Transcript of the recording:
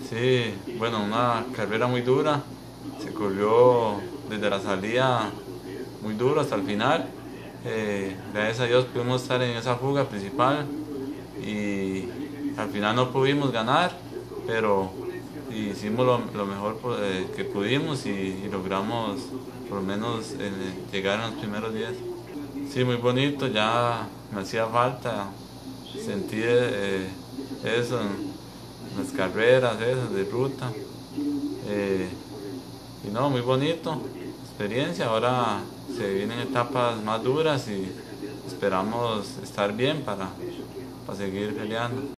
Sí, bueno, una carrera muy dura, se corrió desde la salida muy duro hasta el final. Gracias a Dios pudimos estar en esa fuga principal y al final no pudimos ganar, pero hicimos lo mejor que pudimos y logramos por lo menos llegar en los primeros días. Sí, muy bonito, ya me hacía falta sentir eso en las carreras esas de ruta. Eh, y no, muy bonito, experiencia. Ahora se vienen etapas más duras y esperamos estar bien para seguir peleando.